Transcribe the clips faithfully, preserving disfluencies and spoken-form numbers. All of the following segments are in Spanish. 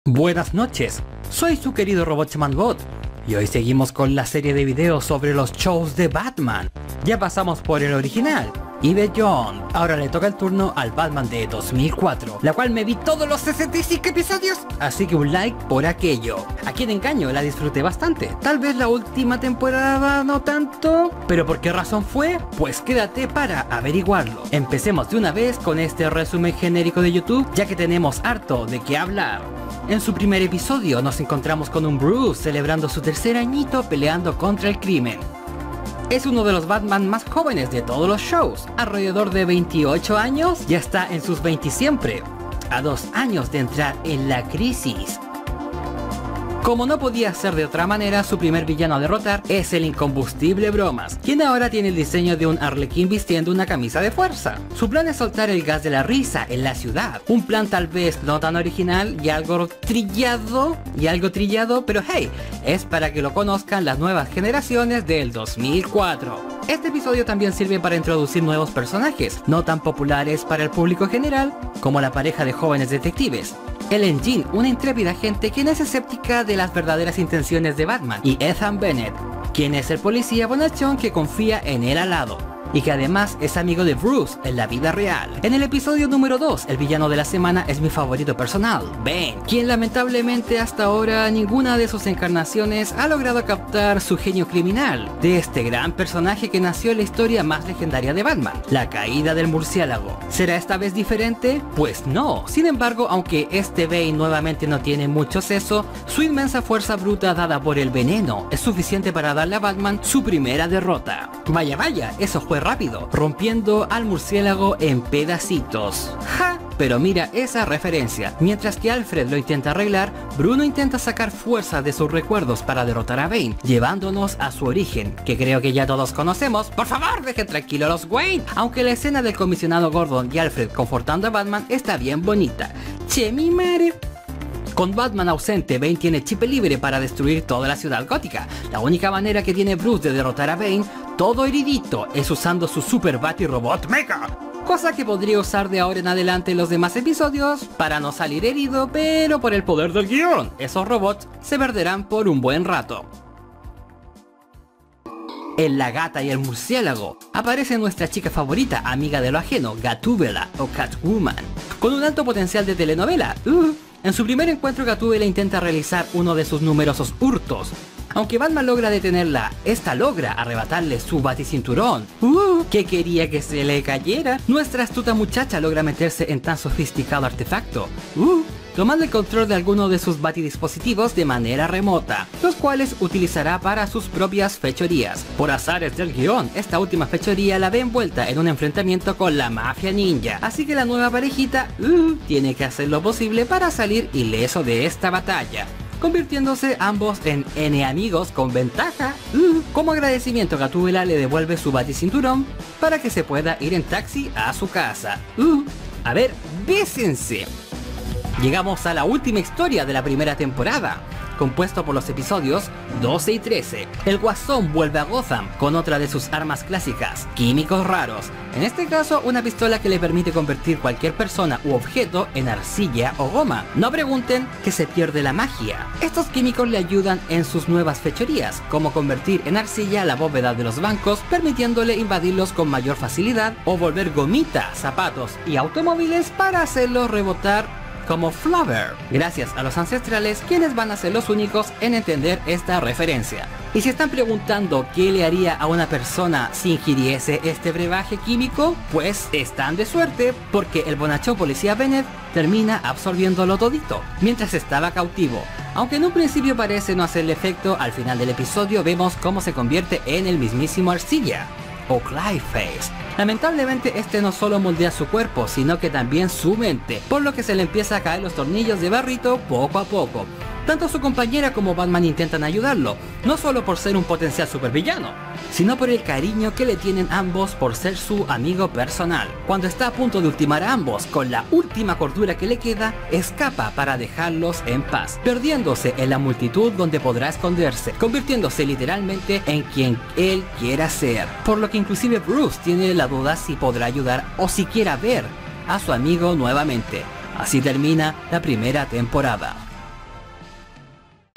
Buenas noches, soy su querido Robotman Bot y hoy seguimos con la serie de videos sobre los shows de Batman. Ya pasamos por el original y Beyond, ahora le toca el turno al Batman de dos mil cuatro, la cual me vi todos los sesenta y cinco episodios, así que un like por aquello. A quien engaño, la disfruté bastante, tal vez la última temporada no tanto, pero ¿por qué razón fue? Pues quédate para averiguarlo. Empecemos de una vez con este resumen genérico de YouTube, ya que tenemos harto de qué hablar. En su primer episodio nos encontramos con un Bruce celebrando su tercer añito peleando contra el crimen. Es uno de los Batman más jóvenes de todos los shows, alrededor de veintiocho años, ya está en sus veinte siempre, a dos años de entrar en la crisis. Como no podía ser de otra manera, su primer villano a derrotar es el incombustible Bromas, quien ahora tiene el diseño de un arlequín vistiendo una camisa de fuerza. Su plan es soltar el gas de la risa en la ciudad, un plan tal vez no tan original y algo trillado, y algo trillado, pero hey, es para que lo conozcan las nuevas generaciones del dos mil cuatro. Este episodio también sirve para introducir nuevos personajes, no tan populares para el público general, como la pareja de jóvenes detectives. Ellen Jean, una intrépida agente quien es escéptica de las verdaderas intenciones de Batman, y Ethan Bennett, quien es el policía bonachón que confía en él al lado, y que además es amigo de Bruce en la vida real. En el episodio número dos, el villano de la semana es mi favorito personal, Bane, quien lamentablemente hasta ahora ninguna de sus encarnaciones ha logrado captar su genio criminal, de este gran personaje que nació en la historia más legendaria de Batman, la caída del murciélago. ¿Será esta vez diferente? Pues no. Sin embargo, aunque este Bane nuevamente no tiene mucho seso, su inmensa fuerza bruta dada por el veneno es suficiente para darle a Batman su primera derrota. Vaya vaya, eso fue rápido, rompiendo al murciélago en pedacitos. ¡Ja! Pero mira esa referencia. Mientras que Alfred lo intenta arreglar, Bruno intenta sacar fuerza de sus recuerdos para derrotar a Bane, llevándonos a su origen, que creo que ya todos conocemos. Por favor, dejen tranquilo a los Wayne. Aunque la escena del comisionado Gordon y Alfred confortando a Batman está bien bonita. Che mi madre. Con Batman ausente, Bane tiene chip libre para destruir toda la ciudad gótica. La única manera que tiene Bruce de derrotar a Bane, todo heridito, es usando su Super Batirobot Mega, cosa que podría usar de ahora en adelante en los demás episodios para no salir herido, pero por el poder del guión, esos robots se perderán por un buen rato. En La Gata y el Murciélago aparece nuestra chica favorita, amiga de lo ajeno, Gatúbela o Catwoman, con un alto potencial de telenovela. Uh. En su primer encuentro, Gatúbela intenta realizar uno de sus numerosos hurtos. Aunque Batman logra detenerla, esta logra arrebatarle su baticinturón, uh, que quería que se le cayera. Nuestra astuta muchacha logra meterse en tan sofisticado artefacto, uh, tomando el control de alguno de sus batidispositivos de manera remota, los cuales utilizará para sus propias fechorías. Por azares del guión, esta última fechoría la ve envuelta en un enfrentamiento con la mafia ninja, así que la nueva parejita uh, tiene que hacer lo posible para salir ileso de esta batalla, convirtiéndose ambos en N amigos con ventaja. Uh, como agradecimiento, Gatúbela le devuelve su baticinturón para que se pueda ir en taxi a su casa. Uh, a ver, bésense. Llegamos a la última historia de la primera temporada, compuesto por los episodios doce y trece. El Guasón vuelve a Gotham con otra de sus armas clásicas, químicos raros. En este caso, una pistola que le permite convertir cualquier persona u objeto en arcilla o goma. No pregunten, que se pierde la magia. Estos químicos le ayudan en sus nuevas fechorías, como convertir en arcilla la bóveda de los bancos, permitiéndole invadirlos con mayor facilidad, o volver gomita, zapatos y automóviles para hacerlos rebotar como Flower, gracias a los ancestrales, quienes van a ser los únicos en entender esta referencia. Y si están preguntando qué le haría a una persona si ingiriese este brebaje químico, pues están de suerte, porque el bonachón policía Bennett termina absorbiéndolo todito, mientras estaba cautivo. Aunque en un principio parece no hacerle efecto, al final del episodio vemos cómo se convierte en el mismísimo Arcilla, o Clayface. Lamentablemente este no solo moldea su cuerpo, sino que también su mente, por lo que se le empieza a caer los tornillos de barrito poco a poco. Tanto su compañera como Batman intentan ayudarlo, no solo por ser un potencial supervillano, sino por el cariño que le tienen ambos por ser su amigo personal. Cuando está a punto de ultimar a ambos, con la última cordura que le queda, escapa para dejarlos en paz, perdiéndose en la multitud donde podrá esconderse, convirtiéndose literalmente en quien él quiera ser. Por lo que inclusive Bruce tiene la duda si podrá ayudar o siquiera ver a su amigo nuevamente. Así termina la primera temporada.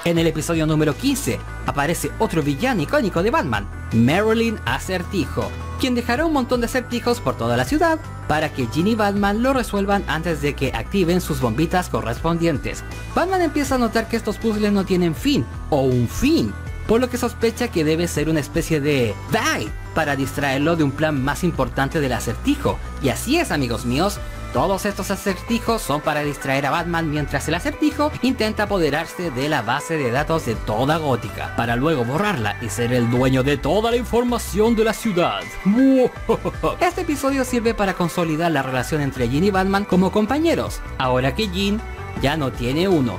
En el episodio número quince aparece otro villano icónico de Batman, Marilyn Acertijo, quien dejará un montón de acertijos por toda la ciudad para que Jean y Batman lo resuelvan antes de que activen sus bombitas correspondientes. Batman empieza a notar que estos puzzles no tienen fin, o un fin, por lo que sospecha que debe ser una especie de bait para distraerlo de un plan más importante del acertijo. Y así es, amigos míos. Todos estos acertijos son para distraer a Batman mientras el acertijo intenta apoderarse de la base de datos de toda Gótica, para luego borrarla y ser el dueño de toda la información de la ciudad. Este episodio sirve para consolidar la relación entre Jean y Batman como compañeros, ahora que Jean ya no tiene uno.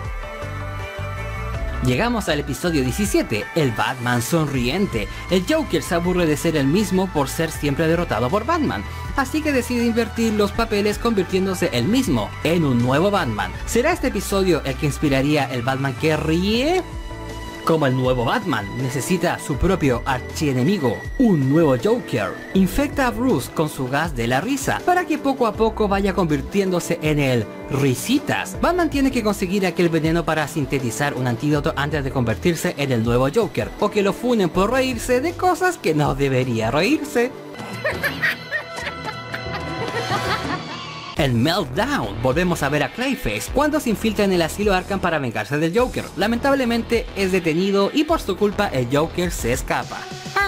Llegamos al episodio diecisiete, el Batman sonriente. El Joker se aburre de ser el mismo por ser siempre derrotado por Batman, así que decide invertir los papeles convirtiéndose él mismo en un nuevo Batman. ¿Será este episodio el que inspiraría el Batman que ríe? Como el nuevo Batman necesita su propio archienemigo, un nuevo Joker, infecta a Bruce con su gas de la risa para que poco a poco vaya convirtiéndose en el Risitas. Batman tiene que conseguir aquel veneno para sintetizar un antídoto antes de convertirse en el nuevo Joker, o que lo funen por reírse de cosas que no debería reírse. El Meltdown. Volvemos a ver a Clayface cuando se infiltra en el asilo Arkham para vengarse del Joker. Lamentablemente es detenido y por su culpa el Joker se escapa. Ah.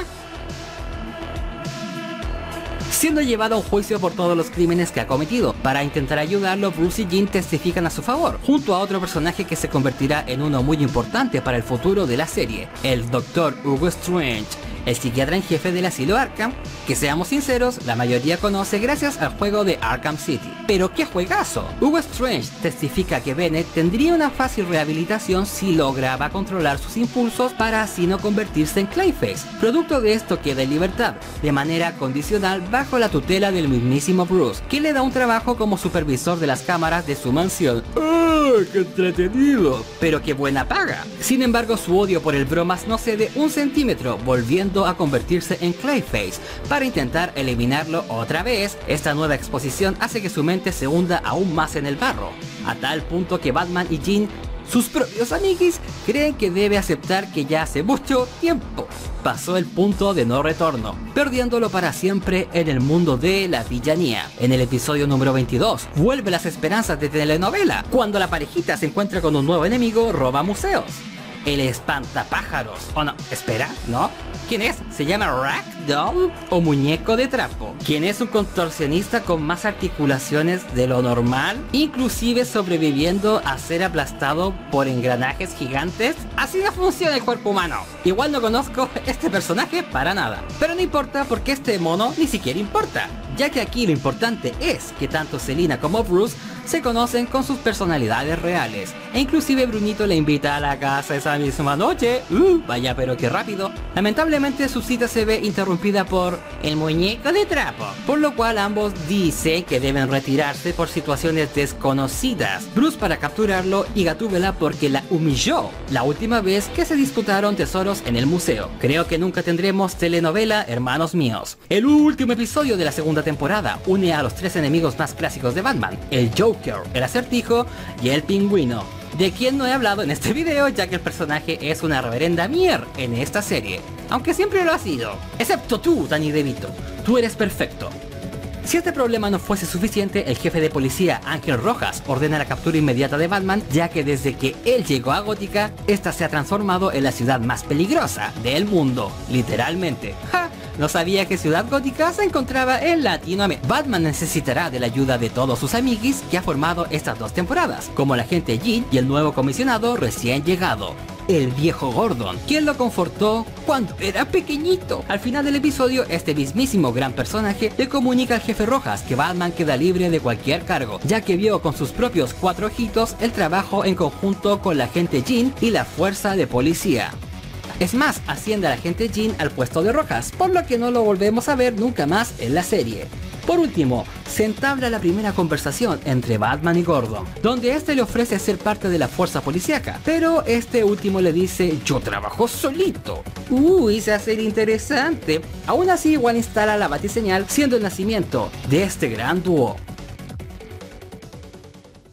Siendo llevado a un juicio por todos los crímenes que ha cometido. Para intentar ayudarlo, Bruce y Jean testifican a su favor, junto a otro personaje que se convertirá en uno muy importante para el futuro de la serie, el doctor Hugo Strange, el psiquiatra en jefe del asilo Arkham, que seamos sinceros, la mayoría conoce gracias al juego de Arkham City. Pero ¡qué juegazo! Hugo Strange testifica que Bennett tendría una fácil rehabilitación si lograba controlar sus impulsos para así no convertirse en Clayface. Producto de esto queda en libertad, de manera condicional bajo la tutela del mismísimo Bruce, que le da un trabajo como supervisor de las cámaras de su mansión. ¡Ah, qué entretenido! Pero qué buena paga. Sin embargo, su odio por el bromas no cede un centímetro, volviendo a convertirse en Clayface para intentar eliminarlo otra vez. Esta nueva exposición hace que su mente se hunda aún más en el barro, a tal punto que Batman y Jean, sus propios amiguis, creen que debe aceptar que ya hace mucho tiempo pasó el punto de no retorno, perdiéndolo para siempre en el mundo de la villanía. En el episodio número veintidós, vuelve las esperanzas de telenovela, cuando la parejita se encuentra con un nuevo enemigo, roba museos. El espantapájaros. Oh no, espera, ¿no? ¿Quién es? ¿Se llama Ragdoll o muñeco de trapo? ¿Quién es un contorsionista con más articulaciones de lo normal? Inclusive sobreviviendo a ser aplastado por engranajes gigantes. Así no funciona el cuerpo humano. Igual no conozco este personaje para nada. Pero no importa porque este mono ni siquiera importa, ya que aquí lo importante es que tanto Selina como Bruce se conocen con sus personalidades reales, e inclusive Brunito le invita a la casa esa misma noche. Uh, vaya pero qué rápido. Lamentablemente su cita se ve interrumpida por el muñeco de trapo, por lo cual ambos dicen que deben retirarse por situaciones desconocidas. Bruce para capturarlo y Gatúbela porque la humilló la última vez que se disputaron tesoros en el museo. Creo que nunca tendremos telenovela, hermanos míos. El último episodio de la segunda temporada une a los tres enemigos más clásicos de Batman, el Joker, el Acertijo y el Pingüino, de quien no he hablado en este video ya que el personaje es una reverenda mier en esta serie, aunque siempre lo ha sido, excepto tú, Danny DeVito, tú eres perfecto. Si este problema no fuese suficiente, el jefe de policía, Ángel Rojas, ordena la captura inmediata de Batman, ya que desde que él llegó a Gótica, esta se ha transformado en la ciudad más peligrosa del mundo, literalmente. ¡Ja! No sabía que Ciudad Gótica se encontraba en Latinoamérica. Batman necesitará de la ayuda de todos sus amiguis que ha formado estas dos temporadas, como el agente Jean y el nuevo comisionado recién llegado, el viejo Gordon, quien lo confortó cuando era pequeñito. Al final del episodio, este mismísimo gran personaje le comunica al jefe Rojas que Batman queda libre de cualquier cargo, ya que vio con sus propios cuatro ojitos el trabajo en conjunto con la agente Jean y la fuerza de policía. Es más, asciende al agente Jean al puesto de Rojas, por lo que no lo volvemos a ver nunca más en la serie. Por último, se entabla la primera conversación entre Batman y Gordon, donde este le ofrece ser parte de la fuerza policíaca, pero este último le dice: yo trabajo solito. Uy, se hace interesante. Aún así, igual instala la batiseñal, siendo el nacimiento de este gran dúo.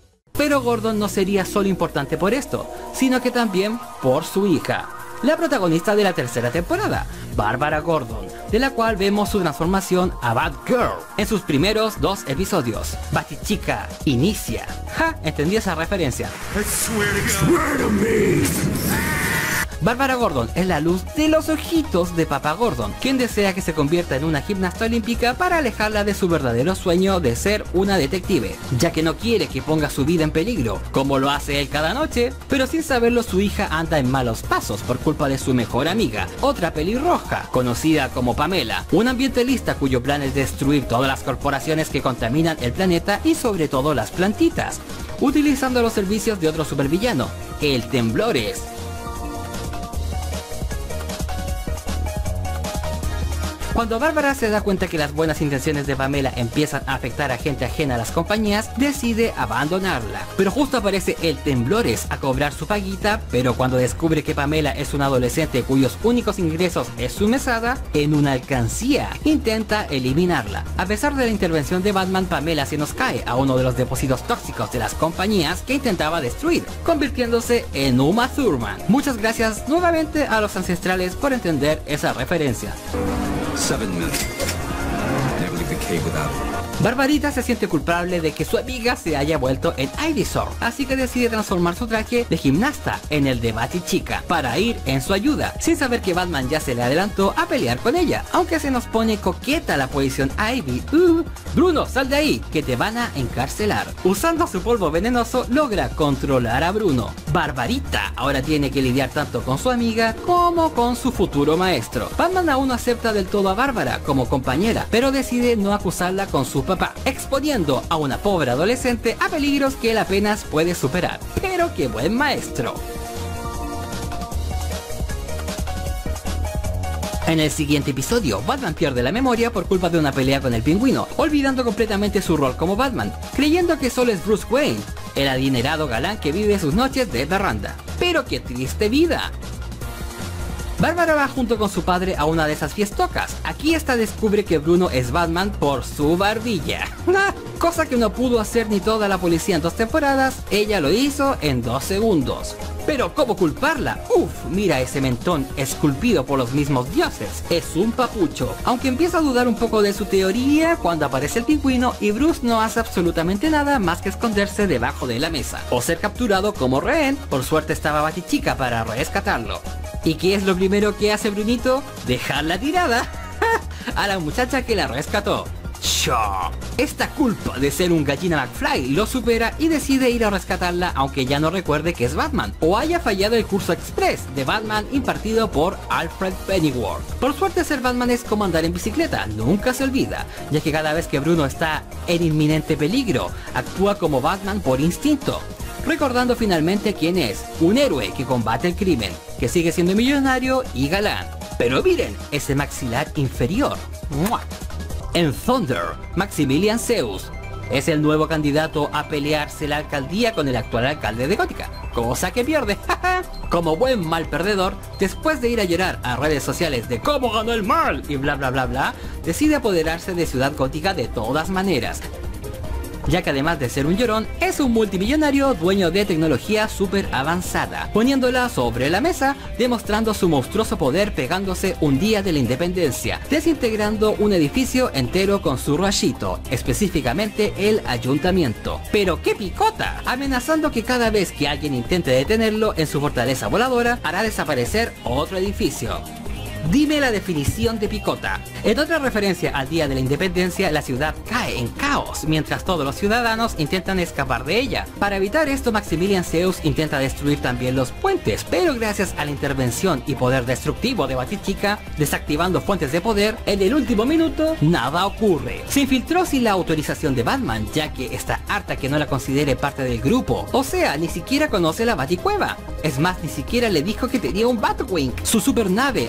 Pero Gordon no sería solo importante por esto, sino que también por su hija, la protagonista de la tercera temporada, Bárbara Gordon, de la cual vemos su transformación a Batgirl en sus primeros dos episodios. Batichica inicia. Ja, entendí esa referencia. Bárbara Gordon es la luz de los ojitos de Papá Gordon, quien desea que se convierta en una gimnasta olímpica para alejarla de su verdadero sueño de ser una detective, ya que no quiere que ponga su vida en peligro, como lo hace él cada noche, pero sin saberlo su hija anda en malos pasos por culpa de su mejor amiga, otra pelirroja, conocida como Pamela, una ambientalista cuyo plan es destruir todas las corporaciones que contaminan el planeta y sobre todo las plantitas, utilizando los servicios de otro supervillano, el Temblores. Cuando Bárbara se da cuenta que las buenas intenciones de Pamela empiezan a afectar a gente ajena a las compañías, decide abandonarla. Pero justo aparece el Temblores a cobrar su paguita, pero cuando descubre que Pamela es una adolescente cuyos únicos ingresos es su mesada, en una alcancía, intenta eliminarla. A pesar de la intervención de Batman, Pamela se nos cae a uno de los depósitos tóxicos de las compañías que intentaba destruir, convirtiéndose en Uma Thurman. Muchas gracias nuevamente a los ancestrales por entender esa referencia. Seven minutes. Never leave the cave without it. Barbarita se siente culpable de que su amiga se haya vuelto en Ivysaur, así que decide transformar su traje de gimnasta en el de Batichica para ir en su ayuda, sin saber que Batman ya se le adelantó a pelear con ella, aunque se nos pone coqueta la posición Ivy. Uh, Bruno, sal de ahí, que te van a encarcelar. Usando su polvo venenoso logra controlar a Bruno. Barbarita ahora tiene que lidiar tanto con su amiga como con su futuro maestro. Batman aún no acepta del todo a Bárbara como compañera, pero decide no acusarla con su papá, exponiendo a una pobre adolescente a peligros que él apenas puede superar. Pero qué buen maestro. En el siguiente episodio, Batman pierde la memoria por culpa de una pelea con el Pingüino, olvidando completamente su rol como Batman, creyendo que solo es Bruce Wayne, el adinerado galán que vive sus noches de parranda. Pero qué triste vida. Bárbara va junto con su padre a una de esas fiestocas. Aquí esta descubre que Bruno es Batman por su barbilla. Cosa que no pudo hacer ni toda la policía en dos temporadas, ella lo hizo en dos segundos. Pero ¿cómo culparla? Uf, mira ese mentón esculpido por los mismos dioses. Es un papucho. Aunque empieza a dudar un poco de su teoría cuando aparece el Pingüino y Bruce no hace absolutamente nada más que esconderse debajo de la mesa o ser capturado como rehén. Por suerte estaba Batichica para rescatarlo. ¿Y qué es lo primero que hace Brunito? Dejarla tirada a la muchacha que la rescató. Shaw. Esta culpa de ser un gallina McFly lo supera y decide ir a rescatarla, aunque ya no recuerde que es Batman o haya fallado el curso express de Batman impartido por Alfred Pennyworth. Por suerte, ser Batman es como andar en bicicleta, nunca se olvida, ya que cada vez que Bruno está en inminente peligro, actúa como Batman por instinto, recordando finalmente quién es, un héroe que combate el crimen, que sigue siendo millonario y galán. Pero miren ese maxilar inferior. ¡Mua! En Thunder, Maximilian Zeus es el nuevo candidato a pelearse la alcaldía con el actual alcalde de Gótica, cosa que pierde. Como buen mal perdedor, después de ir a llorar a redes sociales de cómo ganó el mal y bla bla bla bla, decide apoderarse de Ciudad Gótica de todas maneras, ya que además de ser un llorón, es un multimillonario dueño de tecnología súper avanzada, poniéndola sobre la mesa, demostrando su monstruoso poder pegándose un día de la independencia, desintegrando un edificio entero con su rayito, específicamente el ayuntamiento. ¡Pero qué picota! Amenazando que cada vez que alguien intente detenerlo en su fortaleza voladora, hará desaparecer otro edificio. Dime la definición de picota. En otra referencia al día de la independencia, la ciudad cae en caos, mientras todos los ciudadanos intentan escapar de ella. Para evitar esto, Maximilian Zeus intenta destruir también los puentes, pero gracias a la intervención y poder destructivo de Batichica, desactivando fuentes de poder, en el último minuto, nada ocurre. Se infiltró sin la autorización de Batman, ya que está harta que no la considere parte del grupo. O sea, ni siquiera conoce la Baticueva. Es más, ni siquiera le dijo que tenía un Batwing, su supernave avioncito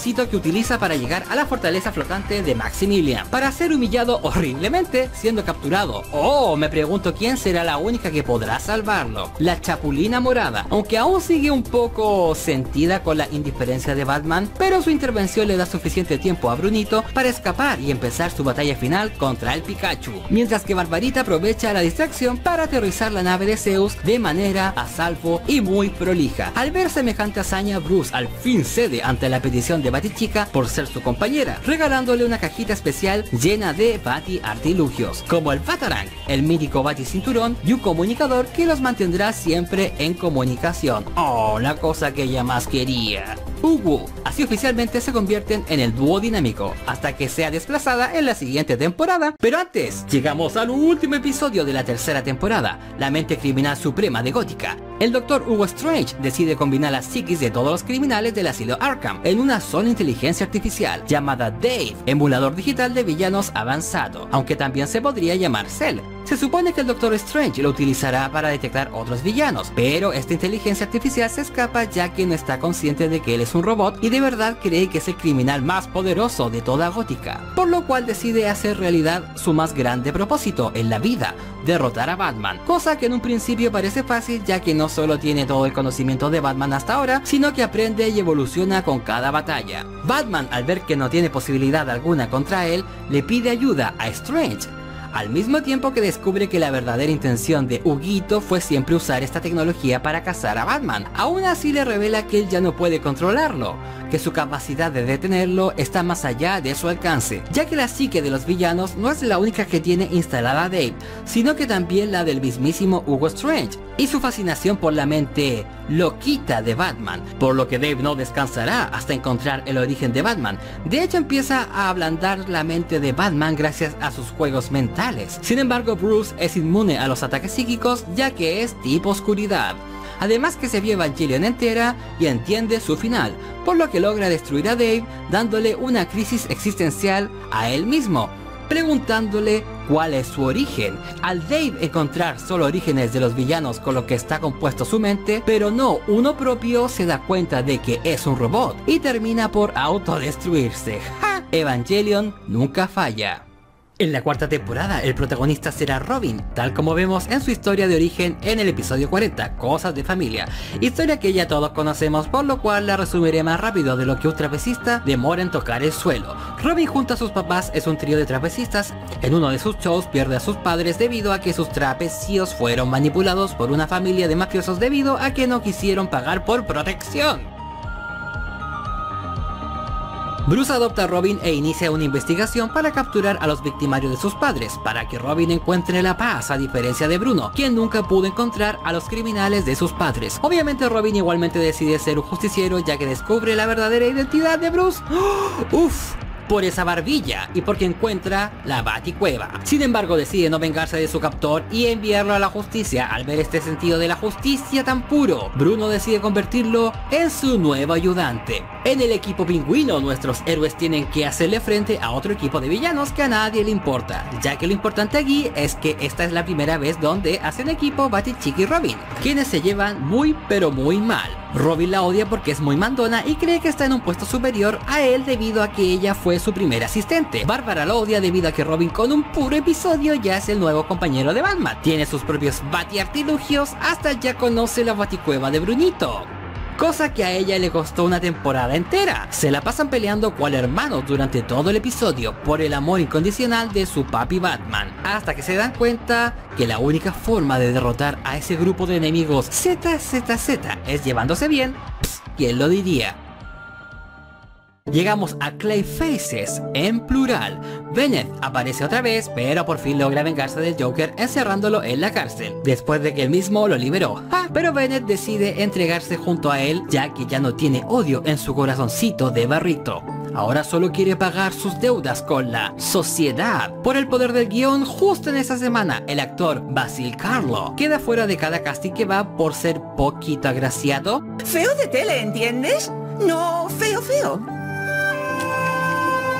avioncito que utiliza para llegar a la fortaleza flotante de Maximilian, para ser humillado horriblemente siendo capturado. Oh, me pregunto quién será la única que podrá salvarlo. La Chapulina Morada, aunque aún sigue un poco sentida con la indiferencia de Batman, pero su intervención le da suficiente tiempo a Brunito para escapar y empezar su batalla final contra el Pikachu, mientras que Barbarita aprovecha la distracción para aterrizar la nave de Zeus de manera a salvo y muy prolija. Al ver semejante hazaña, Bruce al fin cede ante la petición de Batichica por ser su compañera, regalándole una cajita especial llena de Bati artilugios, como el Batarang, el mítico Bati cinturón y un comunicador que los mantendrá siempre en comunicación. Oh, la cosa que ella más quería. Uwu, así oficialmente se convierten en el dúo dinámico, hasta que sea desplazada en la siguiente temporada. Pero antes, llegamos al último episodio de la tercera temporada, la mente criminal suprema de Gótica. El doctor Hugo Strange decide combinar las psiquis de todos los criminales del asilo Arkham en una sola inteligencia artificial llamada Dave, emulador digital de villanos avanzado, aunque también se podría llamar Cell. Se supone que el doctor Strange lo utilizará para detectar otros villanos, pero esta inteligencia artificial se escapa ya que no está consciente de que él es un robot y de verdad cree que es el criminal más poderoso de toda Gótica, por lo cual decide hacer realidad su más grande propósito en la vida, derrotar a Batman, cosa que en un principio parece fácil ya que no solo tiene todo el conocimiento de Batman hasta ahora, sino que aprende y evoluciona con cada batalla. Batman, al ver que no tiene posibilidad alguna contra él, le pide ayuda a Strange, al mismo tiempo que descubre que la verdadera intención de Huguito fue siempre usar esta tecnología para cazar a Batman. Aún así le revela que él ya no puede controlarlo, que su capacidad de detenerlo está más allá de su alcance, ya que la psique de los villanos no es la única que tiene instalada Dave, sino que también la del mismísimo Hugo Strange, y su fascinación por la mente loquita de Batman, por lo que Dave no descansará hasta encontrar el origen de Batman. De hecho, empieza a ablandar la mente de Batman gracias a sus juegos mentales. Sin embargo, Bruce es inmune a los ataques psíquicos ya que es tipo oscuridad. Además que se vio Evangelion entera y entiende su final, por lo que logra destruir a Dave dándole una crisis existencial a él mismo, preguntándole cuál es su origen. Al Dave encontrar solo orígenes de los villanos con lo que está compuesto su mente, pero no uno propio, se da cuenta de que es un robot y termina por autodestruirse. ¡Ja! Evangelion nunca falla. En la cuarta temporada, el protagonista será Robin, tal como vemos en su historia de origen en el episodio cuarenta, Cosas de Familia, historia que ya todos conocemos, por lo cual la resumiré más rápido de lo que un trapecista demora en tocar el suelo. Robin junto a sus papás es un trío de trapecistas. En uno de sus shows pierde a sus padres debido a que sus trapecios fueron manipulados por una familia de mafiosos debido a que no quisieron pagar por protección. Bruce adopta a Robin e inicia una investigación para capturar a los victimarios de sus padres, para que Robin encuentre la paz, a diferencia de Bruno, quien nunca pudo encontrar a los criminales de sus padres. Obviamente Robin igualmente decide ser un justiciero ya que descubre la verdadera identidad de Bruce. ¡Oh! ¡Uf! Por esa barbilla y porque encuentra la Baticueva. Sin embargo, decide no vengarse de su captor y enviarlo a la justicia. Al ver este sentido de la justicia tan puro, Bruno decide convertirlo en su nuevo ayudante. En el equipo pingüino, nuestros héroes tienen que hacerle frente a otro equipo de villanos que a nadie le importa, ya que lo importante aquí es que esta es la primera vez donde hacen equipo Batichica y Robin, quienes se llevan muy pero muy mal. Robin la odia porque es muy mandona y cree que está en un puesto superior a él debido a que ella fue su primer asistente. Bárbara lo odia debido a que Robin con un puro episodio ya es el nuevo compañero de Batman. Tiene sus propios batiartilugios, hasta ya conoce la Baticueva de Brunito, cosa que a ella le costó una temporada entera. Se la pasan peleando cual hermanos durante todo el episodio por el amor incondicional de su papi Batman, hasta que se dan cuenta que la única forma de derrotar a ese grupo de enemigos Z Z Z es llevándose bien. Psst, ¿quién lo diría? Llegamos a Clayfaces en plural. Bennett aparece otra vez, pero por fin logra vengarse del Joker encerrándolo en la cárcel, después de que él mismo lo liberó. Ah, pero Bennett decide entregarse junto a él, ya que ya no tiene odio en su corazoncito de barrito. Ahora solo quiere pagar sus deudas con la sociedad. Por el poder del guión, justo en esa semana, el actor Basil Karlo queda fuera de cada casting que va por ser poquito agraciado. Feo de tele, ¿entiendes? No, feo, feo.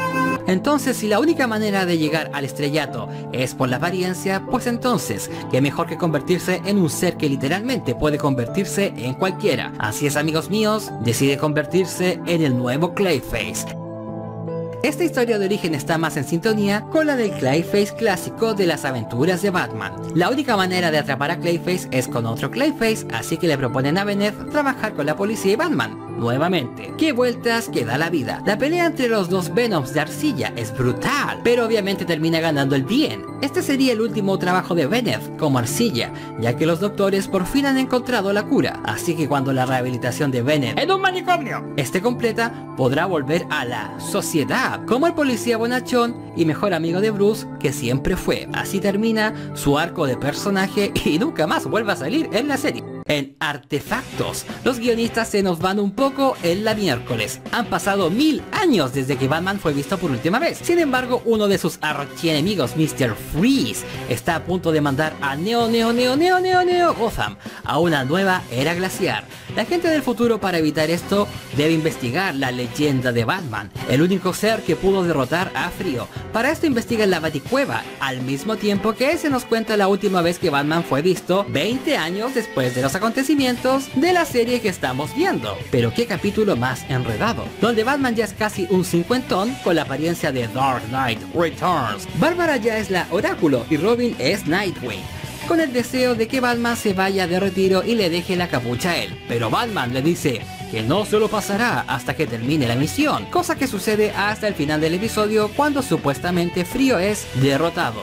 Entonces, si la única manera de llegar al estrellato es por la apariencia, pues entonces, qué mejor que convertirse en un ser que literalmente puede convertirse en cualquiera. Así es, amigos míos, decide convertirse en el nuevo Clayface. Esta historia de origen está más en sintonía con la del Clayface clásico de las aventuras de Batman. La única manera de atrapar a Clayface es con otro Clayface, así que le proponen a Bennett trabajar con la policía y Batman. Nuevamente, qué vueltas que da la vida. La pelea entre los dos Venoms de arcilla es brutal, pero obviamente termina ganando el bien. Este sería el último trabajo de Bennett como arcilla, ya que los doctores por fin han encontrado la cura. Así que cuando la rehabilitación de Bennett en un manicomio esté completa, podrá volver a la sociedad, como el policía bonachón y mejor amigo de Bruce que siempre fue. Así termina su arco de personaje y nunca más vuelve a salir en la serie. En Artefactos, los guionistas se nos van un poco en la miércoles. Han pasado mil años desde que Batman fue visto por última vez. Sin embargo, uno de sus archienemigos, mister Freeze, está a punto de mandar a Neo Neo Neo Neo Neo Neo Gotham a una nueva era glaciar. La gente del futuro, para evitar esto, debe investigar la leyenda de Batman, el único ser que pudo derrotar a Frío. Para esto investigan la Baticueva, al mismo tiempo que se nos cuenta la última vez que Batman fue visto, veinte años después de los acontecimientos de la serie que estamos viendo. Pero qué capítulo más enredado, donde Batman ya es casi un cincuentón con la apariencia de Dark Knight Returns. Bárbara ya es la Oráculo y Robin es Nightwing, con el deseo de que Batman se vaya de retiro y le deje la capucha a él. Pero Batman le dice que no se lo pasará hasta que termine la misión, cosa que sucede hasta el final del episodio cuando supuestamente Frío es derrotado.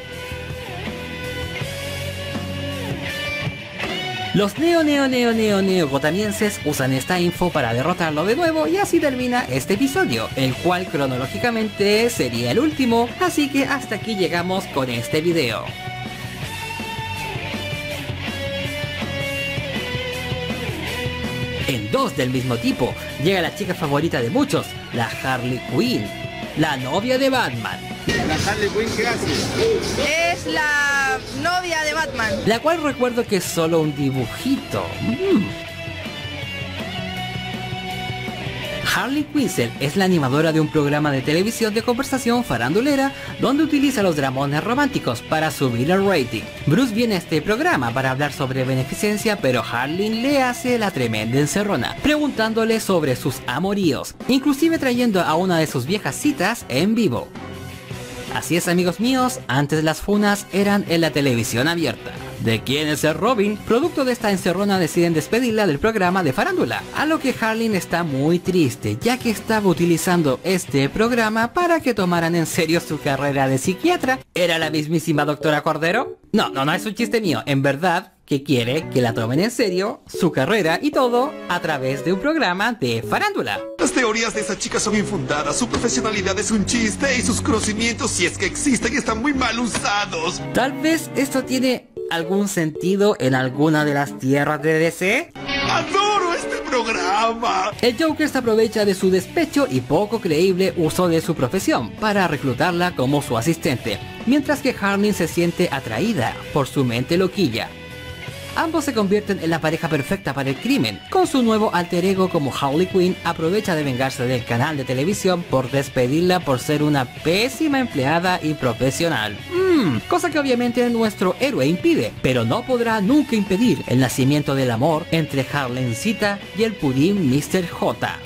Los neo neo neo neo neo gotamienses usan esta info para derrotarlo de nuevo y así termina este episodio, el cual cronológicamente sería el último, así que hasta aquí llegamos con este video. En dos del mismo tipo, llega la chica favorita de muchos, la Harley Quinn, la novia de Batman. ¿La Harley Quinn qué hace? Es la novia de Batman. La cual recuerdo que es solo un dibujito. Mm. Harley Quinzel es la animadora de un programa de televisión de conversación farandulera donde utiliza los dramones románticos para subir el rating. Bruce viene a este programa para hablar sobre beneficencia, pero Harley le hace la tremenda encerrona, preguntándole sobre sus amoríos, inclusive trayendo a una de sus viejas citas en vivo. Así es, amigos míos, antes las funas eran en la televisión abierta. ¿De quién es el Robin? Producto de esta encerrona deciden despedirla del programa de farándula, a lo que Harley está muy triste, ya que estaba utilizando este programa para que tomaran en serio su carrera de psiquiatra. ¿Era la mismísima doctora Cordero? No, no, no es un chiste mío, en verdad que quiere que la tomen en serio, su carrera y todo, a través de un programa de farándula. Las teorías de esa chica son infundadas, su profesionalidad es un chiste y sus conocimientos, si es que existen, están muy mal usados. Tal vez esto tiene algún sentido en alguna de las tierras de D C. ¡Adoro este programa! El Joker se aprovecha de su despecho y poco creíble uso de su profesión para reclutarla como su asistente, mientras que Harley se siente atraída por su mente loquilla. Ambos se convierten en la pareja perfecta para el crimen. Con su nuevo alter ego como Harley Quinn, aprovecha de vengarse del canal de televisión por despedirla por ser una pésima empleada y profesional. Mmm, cosa que obviamente nuestro héroe impide, pero no podrá nunca impedir el nacimiento del amor entre Harlencita y el pudín mister J.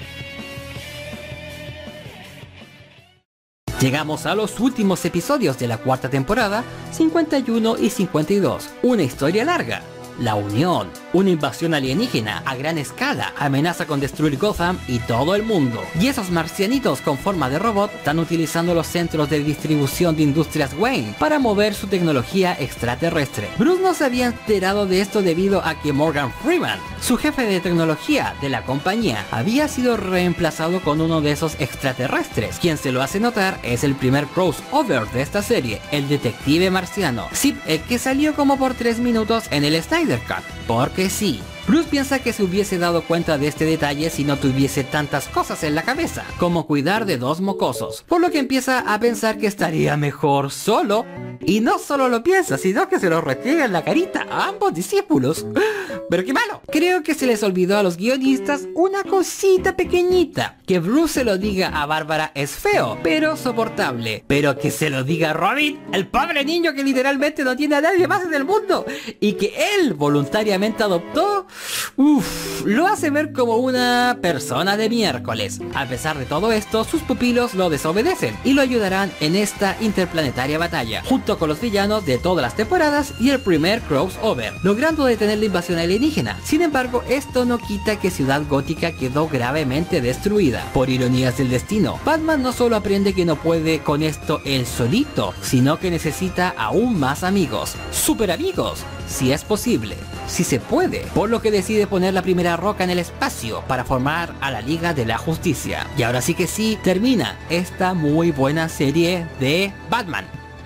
Llegamos a los últimos episodios de la cuarta temporada, cincuenta y uno y cincuenta y dos. Una historia larga. La Unión, una invasión alienígena a gran escala, amenaza con destruir Gotham y todo el mundo. Y esos marcianitos con forma de robot están utilizando los centros de distribución de Industrias Wayne para mover su tecnología extraterrestre. Bruce no se había enterado de esto debido a que Morgan Freeman, su jefe de tecnología de la compañía, había sido reemplazado con uno de esos extraterrestres. Quien se lo hace notar es el primer crossover de esta serie, el detective marciano. Sí, el que salió como por tres minutos en el Snyder Cut, porque sí. Bruce piensa que se hubiese dado cuenta de este detalle si no tuviese tantas cosas en la cabeza, como cuidar de dos mocosos, por lo que empieza a pensar que estaría mejor solo, y no solo lo piensa, sino que se lo restriega en la carita a ambos discípulos. pero qué malo. Creo que se les olvidó a los guionistas una cosita pequeñita. Que Bruce se lo diga a Bárbara es feo, pero soportable. Pero que se lo diga a Robin, el pobre niño que literalmente no tiene a nadie más en el mundo, y que él voluntariamente adoptó, uff, lo hace ver como una persona de miércoles. A pesar de todo esto, sus pupilos lo desobedecen y lo ayudarán en esta interplanetaria batalla, junto con los villanos de todas las temporadas y el primer crossover, logrando detener la invasión alienígena. Sin embargo, esto no quita que Ciudad Gótica quedó gravemente destruida. Por ironías del destino, Batman no solo aprende que no puede con esto él solito, sino que necesita aún más amigos, super amigos, si es posible, si se puede, por lo que decide poner la primera roca en el espacio para formar a la Liga de la Justicia. Y ahora sí que sí, termina esta muy buena serie de Batman.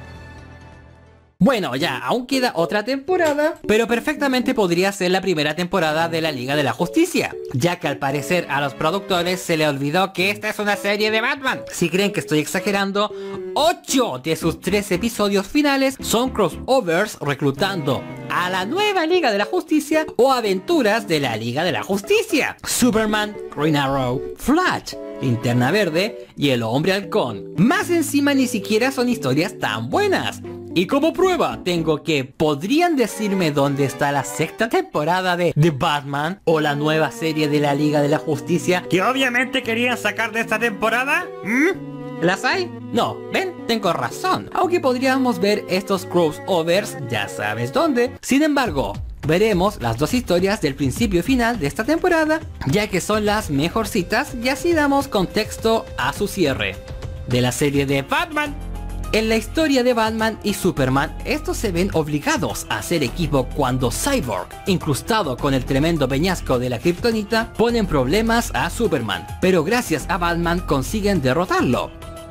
Bueno, ya, aún queda otra temporada, pero perfectamente podría ser la primera temporada de la Liga de la Justicia, ya que al parecer a los productores se les olvidó que esta es una serie de Batman. Si creen que estoy exagerando, ocho de sus tres episodios finales son crossovers reclutando a la nueva Liga de la Justicia o aventuras de la Liga de la Justicia. Superman, Green Arrow, Flash, Linterna Verde y el Hombre Halcón. Más encima ni siquiera son historias tan buenas. Y como prueba tengo que ¿podrían decirme dónde está la sexta temporada de The Batman o la nueva serie de la Liga de la Justicia que obviamente querían sacar de esta temporada? ¿Mm? ¿Las hay? No, ven, tengo razón. Aunque podríamos ver estos crossovers ya sabes dónde. Sin embargo, veremos las dos historias del principio y final de esta temporada, ya que son las mejorcitas y así damos contexto a su cierre de la serie de Batman. En la historia de Batman y Superman, estos se ven obligados a hacer equipo cuando Cyborg, incrustado con el tremendo peñasco de la Kryptonita, ponen problemas a Superman, pero gracias a Batman consiguen derrotarlo.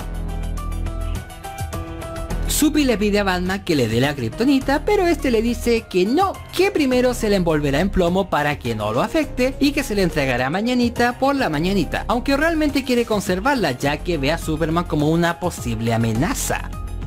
Supie le pide a Batman que le dé la Kryptonita, pero este le dice que no, que primero se le envolverá en plomo para que no lo afecte y que se le entregará mañanita por la mañanita, aunque realmente quiere conservarla ya que ve a Superman como una posible amenaza.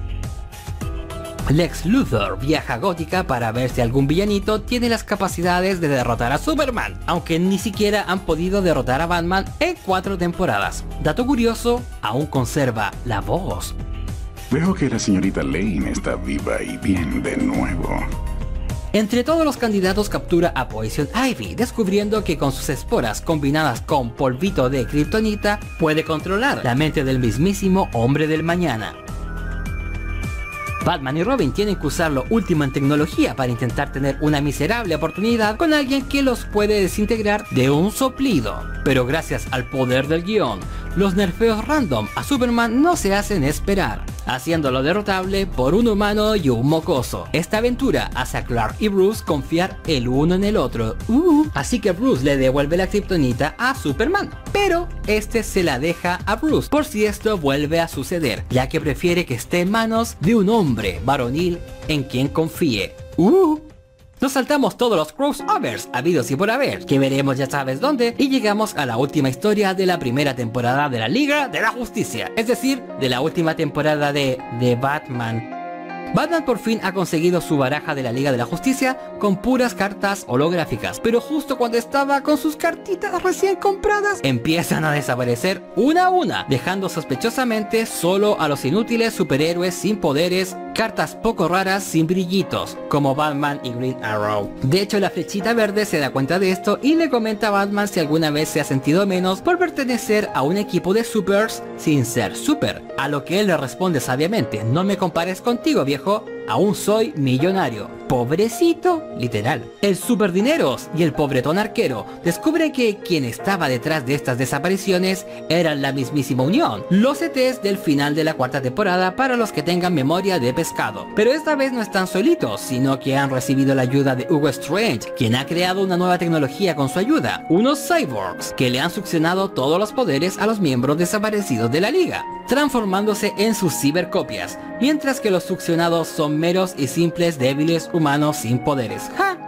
Lex Luthor viaja a Gótica para ver si algún villanito tiene las capacidades de derrotar a Superman, aunque ni siquiera han podido derrotar a Batman en cuatro temporadas. Dato curioso, aún conserva la voz. Veo que la señorita Lane está viva y bien de nuevo. Entre todos los candidatos captura a Poison Ivy, descubriendo que con sus esporas combinadas con polvito de Kryptonita puede controlar la mente del mismísimo Hombre del Mañana. Batman y Robin tienen que usar lo último en tecnología para intentar tener una miserable oportunidad con alguien que los puede desintegrar de un soplido. Pero gracias al poder del guión, los nerfeos random a Superman no se hacen esperar, haciéndolo derrotable por un humano y un mocoso. Esta aventura hace a Clark y Bruce confiar el uno en el otro, uh, así que Bruce le devuelve la kriptonita a Superman, pero este se la deja a Bruce por si esto vuelve a suceder, ya que prefiere que esté en manos de un hombre varonil en quien confíe. Uh. Nos saltamos todos los crossovers habidos y por haber, que veremos ya sabes dónde, y llegamos a la última historia de la primera temporada de la Liga de la Justicia, es decir, de la última temporada de The Batman. Batman por fin ha conseguido su baraja de la Liga de la Justicia con puras cartas holográficas, pero justo cuando estaba con sus cartitas recién compradas, empiezan a desaparecer una a una, dejando sospechosamente solo a los inútiles superhéroes sin poderes, cartas poco raras sin brillitos, como Batman y Green Arrow. De hecho, la Flechita Verde se da cuenta de esto y le comenta a Batman si alguna vez se ha sentido menos por pertenecer a un equipo de supers sin ser super, a lo que él le responde sabiamente: no me compares contigo, viejo, aún soy millonario. Pobrecito, literal. El superdineros y el pobretón arquero descubre que quien estaba detrás de estas desapariciones eran la mismísima Unión, los E Tes del final de la cuarta temporada para los que tengan memoria de pescado. Pero esta vez no están solitos, sino que han recibido la ayuda de Hugo Strange, quien ha creado una nueva tecnología con su ayuda, unos cyborgs que le han succionado todos los poderes a los miembros desaparecidos de la liga, transformándose en sus cibercopias, mientras que los succionados son meros y simples débiles humanos sin poderes. ¡Ja!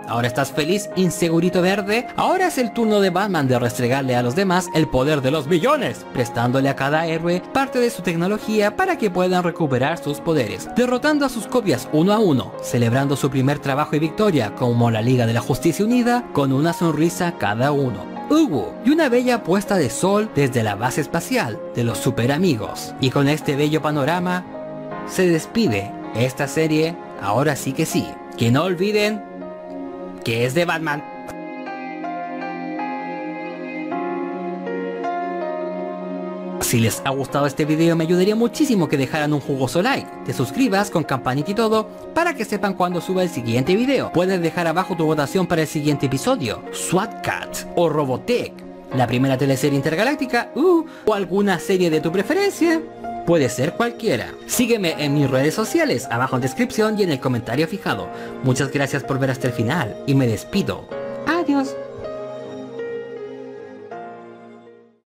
¿Ahora estás feliz, insegurito verde? Ahora es el turno de Batman de restregarle a los demás el poder de los millones, prestándole a cada héroe parte de su tecnología para que puedan recuperar sus poderes, derrotando a sus copias uno a uno, celebrando su primer trabajo y victoria como la Liga de la Justicia Unida con una sonrisa cada uno. Hugo, y una bella puesta de sol desde la base espacial de los super amigos. Y con este bello panorama, se despide esta serie, ahora sí que sí. Que no olviden que es de Batman. Si les ha gustado este video me ayudaría muchísimo que dejaran un jugoso like, te suscribas con campanita y todo para que sepan cuando suba el siguiente video. Puedes dejar abajo tu votación para el siguiente episodio, SWAT Cat o Robotech, la primera teleserie intergaláctica uh, o alguna serie de tu preferencia. Puede ser cualquiera. Sígueme en mis redes sociales, abajo en descripción y en el comentario fijado. Muchas gracias por ver hasta el final y me despido. Adiós.